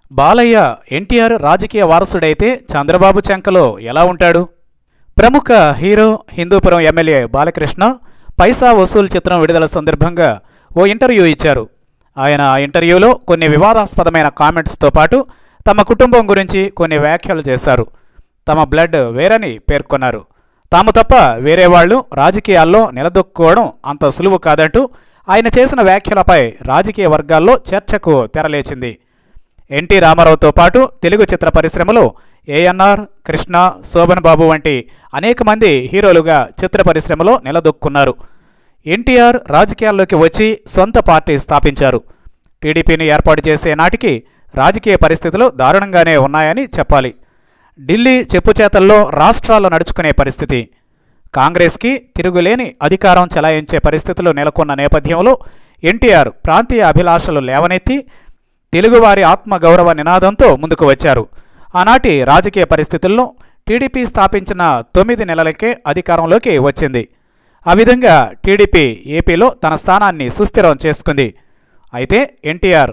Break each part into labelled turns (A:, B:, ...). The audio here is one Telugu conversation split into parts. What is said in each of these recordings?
A: బాలయ్య ఎన్టీఆర్ రాజకీయ వారసుడైతే చంద్రబాబు చెంకలో ఎలా ఉంటాడు? ప్రముఖ హీరో హిందూపురం ఎమ్మెల్యే బాలకృష్ణ పైసా వసూలు చిత్రం విడుదల సందర్భంగా ఓ ఇంటర్వ్యూ ఇచ్చారు. ఆయన ఆ ఇంటర్వ్యూలో కొన్ని వివాదాస్పదమైన కామెంట్స్తో పాటు తమ కుటుంబం గురించి కొన్ని వ్యాఖ్యలు చేశారు. తమ బ్లడ్ వేరని పేర్కొన్నారు. తాము తప్ప వేరే వాళ్లు రాజకీయాల్లో నిలదొక్కుకోవడం అంత సులువు కాదంటూ ఆయన చేసిన వ్యాఖ్యలపై రాజకీయ వర్గాల్లో చర్చకు తెరలేచింది. ఎన్టీ రామారావుతో పాటు తెలుగు చిత్ర పరిశ్రమలో ఏఎన్ఆర్, కృష్ణ, శోభన్ బాబు వంటి అనేక మంది హీరోలుగా చిత్ర పరిశ్రమలో నిలదొక్కున్నారు. ఎన్టీఆర్ రాజకీయాల్లోకి వచ్చి సొంత పార్టీ స్థాపించారు. టీడీపీని ఏర్పాటు చేసే నాటికి రాజకీయ పరిస్థితులు దారుణంగానే ఉన్నాయని చెప్పాలి. ఢిల్లీ చెప్పుచేతల్లో రాష్ట్రాల్లో నడుచుకునే పరిస్థితి, కాంగ్రెస్కి తిరుగులేని అధికారం చెలాయించే పరిస్థితులు నెలకొన్న నేపథ్యంలో ఎన్టీఆర్ ప్రాంతీయ అభిలాషలు లేవనెత్తి తెలుగువారి ఆత్మగౌరవ నినాదంతో ముందుకు వచ్చారు. ఆనాటి రాజకీయ పరిస్థితుల్లో టీడీపీ స్థాపించిన 9 నెలలకే అధికారంలోకి వచ్చింది. ఆ విధంగా టీడీపీ ఏపీలో తన స్థానాన్ని సుస్థిరం చేసుకుంది. అయితే ఎన్టీఆర్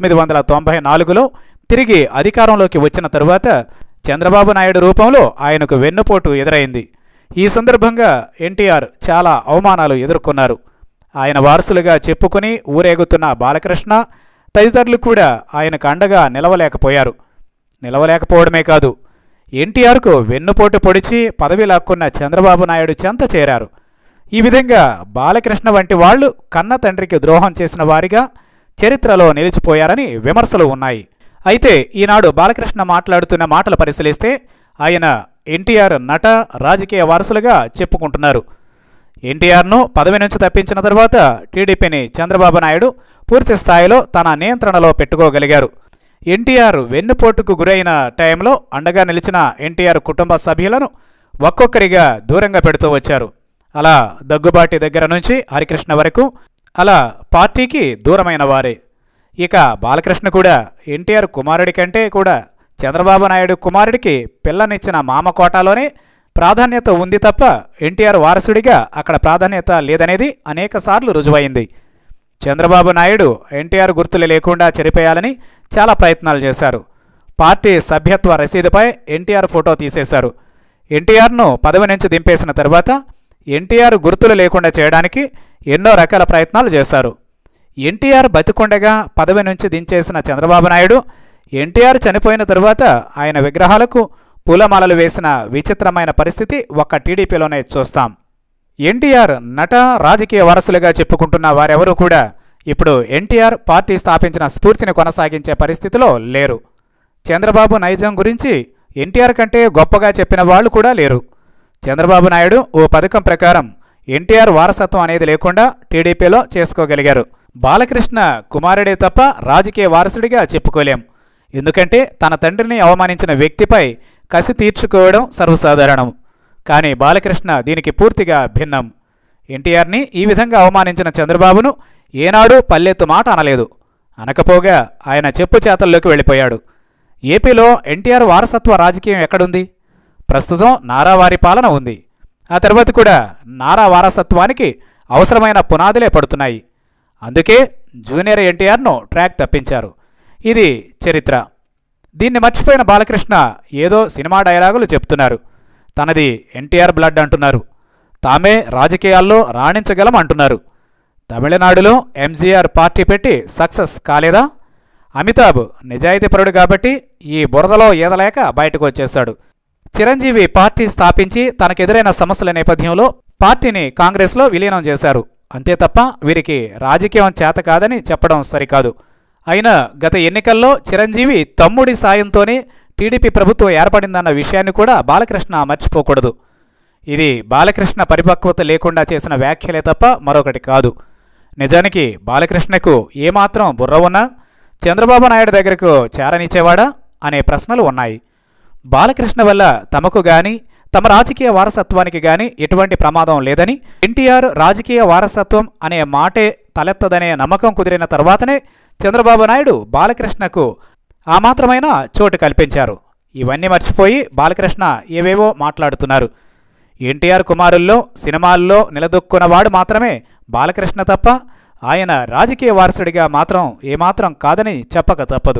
A: 1994లో తిరిగి అధికారంలోకి వచ్చిన తరువాత చంద్రబాబు నాయుడు రూపంలో ఆయనకు వెన్నుపోటు ఎదురైంది. ఈ సందర్భంగా ఎన్టీఆర్ చాలా అవమానాలు ఎదుర్కొన్నారు. ఆయన వారసులుగా చెప్పుకుని ఊరేగుతున్న బాలకృష్ణ తదితరులు కూడా ఆయనకు అండగా నిలవలేకపోయారు. నిలవలేకపోవడమే కాదు, ఎన్టీఆర్కు వెన్నుపోటు పొడిచి పదవి లాక్కున్న చంద్రబాబు నాయుడు చెంత చేరారు. ఈ విధంగా బాలకృష్ణ వంటి వాళ్లు కన్న తండ్రికి ద్రోహం చేసిన వారిగా చరిత్రలో నిలిచిపోయారని విమర్శలు ఉన్నాయి. అయితే ఈనాడు బాలకృష్ణ మాట్లాడుతున్న మాటలు పరిశీలిస్తే ఆయన ఎన్టీఆర్ నట, రాజకీయ వారసులుగా చెప్పుకుంటున్నారు. ఎన్టీఆర్ను పదవి నుంచి తప్పించిన తర్వాత టీడీపీని చంద్రబాబు నాయుడు పూర్తి స్థాయిలో తన నియంత్రణలో పెట్టుకోగలిగారు. ఎన్టీఆర్ వెన్నుపోటుకు గురైన టైంలో అండగా నిలిచిన ఎన్టీఆర్ కుటుంబ సభ్యులను ఒక్కొక్కరిగా దూరంగా పెడుతూ వచ్చారు. అలా దగ్గుబాటి దగ్గర నుంచి హరికృష్ణ వరకు అలా పార్టీకి దూరమైన వారే. ఇక బాలకృష్ణ కూడా ఎన్టీఆర్ కుమారుడి కంటే కూడా చంద్రబాబు నాయుడు కుమారుడికి పిల్లనిచ్చిన మామ కోటాలోనే ప్రాధాన్యత ఉంది తప్ప ఎన్టీఆర్ వారసుడిగా అక్కడ ప్రాధాన్యత లేదనేది అనేకసార్లు రుజువైంది. చంద్రబాబు నాయుడు ఎన్టీఆర్ గుర్తులు లేకుండా చెరిపేయాలని చాలా ప్రయత్నాలు చేశారు. పార్టీ సభ్యత్వ రసీదుపై ఎన్టీఆర్ ఫోటో తీసేశారు. ఎన్టీఆర్ను పదవి నుంచి దింపేసిన తర్వాత ఎన్టీఆర్ గుర్తులు లేకుండా చేయడానికి ఎన్నో రకాల ప్రయత్నాలు చేశారు. ఎన్టీఆర్ బతికొండగా పదవి నుంచి దించేసిన చంద్రబాబు నాయుడు ఎన్టీఆర్ చనిపోయిన తరువాత ఆయన విగ్రహాలకు పూలమాలలు వేసిన విచిత్రమైన పరిస్థితి ఒక్క టీడీపీలోనే చూస్తాం. ఎన్టీఆర్ నట, రాజకీయ వారసులుగా చెప్పుకుంటున్న వారెవరూ కూడా ఇప్పుడు ఎన్టీఆర్ పార్టీ స్థాపించిన స్ఫూర్తిని కొనసాగించే పరిస్థితిలో లేరు. చంద్రబాబు నైజం గురించి ఎన్టీఆర్ కంటే గొప్పగా చెప్పిన వాళ్ళు కూడా లేరు. చంద్రబాబు నాయుడు ఓ పథకం ప్రకారం ఎన్టీఆర్ వారసత్వం అనేది లేకుండా టీడీపీలో చేసుకోగలిగారు. బాలకృష్ణ కుమారుడే తప్ప రాజకీయ వారసుడిగా చెప్పుకోలేం. ఎందుకంటే తన తండ్రిని అవమానించిన వ్యక్తిపై కసి తీర్చుకోవడం సర్వసాధారణం. కానీ బాలకృష్ణ దీనికి పూర్తిగా భిన్నం. ఎన్టీఆర్ని ఈ విధంగా అవమానించిన చంద్రబాబును ఏనాడూ పల్లెత్తు మాట అనలేదు. అనకపోగా ఆయన చెప్పు చేతల్లోకి వెళ్ళిపోయాడు. ఏపీలో ఎన్టీఆర్ వారసత్వ రాజకీయం ఎక్కడుంది? ప్రస్తుతం నారా వారి పాలన ఉంది. ఆ తర్వాత కూడా నారా వారసత్వానికి అవసరమైన పునాదులే పడుతున్నాయి. అందుకే జూనియర్ ఎన్టీఆర్ను ట్రాక్ తప్పించారు. ఇది చరిత్ర. దీన్ని మర్చిపోయిన బాలకృష్ణ ఏదో సినిమా డైలాగులు చెప్తున్నారు. తనది ఎన్టీఆర్ బ్లడ్ అంటున్నారు. తామే రాజకీయాల్లో రాణించగలం అంటున్నారు. తమిళనాడులో ఎంజీఆర్ పార్టీ పెట్టి సక్సెస్ కాలేదా? అమితాబ్ నిజాయితీపరుడు కాబట్టి ఈ బురదలో ఈదలేక బయటకు వచ్చేశాడు. చిరంజీవి పార్టీ స్థాపించి తనకెదురైన సమస్యల నేపథ్యంలో పార్టీని కాంగ్రెస్లో విలీనం చేశారు. అంతే తప్ప వీరికి రాజకీయం చేత కాదని చెప్పడం సరికాదు. అయినా గత ఎన్నికల్లో చిరంజీవి తమ్ముడి సాయంతోనే టీడీపీ ప్రభుత్వం ఏర్పడిందన్న విషయాన్ని కూడా బాలకృష్ణ మర్చిపోకూడదు. ఇది బాలకృష్ణ పరిపక్వత లేకుండా చేసిన వ్యాఖ్యలే తప్ప మరొకటి కాదు. నిజానికి బాలకృష్ణకు ఏమాత్రం బుర్ర ఉన్నా చంద్రబాబు నాయుడు దగ్గరకు చేరనిచ్చేవాడా అనే ప్రశ్నలు ఉన్నాయి. బాలకృష్ణ వల్ల తమకు గాని తమ రాజకీయ వారసత్వానికి గాని ఎటువంటి ప్రమాదం లేదని, ఎన్టీఆర్ రాజకీయ వారసత్వం అనే మాటే తలెత్తదనే నమ్మకం కుదిరిన తర్వాతనే చంద్రబాబు నాయుడు బాలకృష్ణకు ఆ మాత్రమైన చోటు కల్పించారు. ఇవన్నీ మర్చిపోయి బాలకృష్ణ ఏవేవో మాట్లాడుతున్నారు. ఎన్టీఆర్ కుమారుల్లో సినిమాల్లో నిలదొక్కున్నవాడు మాత్రమే బాలకృష్ణ తప్ప ఆయన రాజకీయ వారసుడిగా మాత్రం ఏమాత్రం కాదని చెప్పక తప్పదు.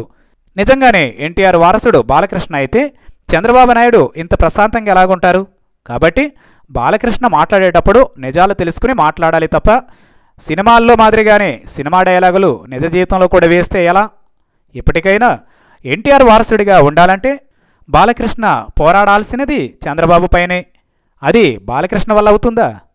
A: నిజంగానే ఎన్టీఆర్ వారసుడు బాలకృష్ణ అయితే చంద్రబాబు నాయుడు ఇంత ప్రశాంతంగా ఎలాగుంటారు? కాబట్టి బాలకృష్ణ మాట్లాడేటప్పుడు నిజాలు తెలుసుకుని మాట్లాడాలి తప్ప సినిమాల్లో మాదిరిగానే సినిమా డైలాగులు నిజ జీవితంలో కూడా వేస్తే ఎలా? ఇప్పటికైనా ఎన్టీఆర్ వారసుడిగా ఉండాలంటే బాలకృష్ణ పోరాడాల్సినది చంద్రబాబు పైనే. అది బాలకృష్ణ వల్ల అవుతుందా?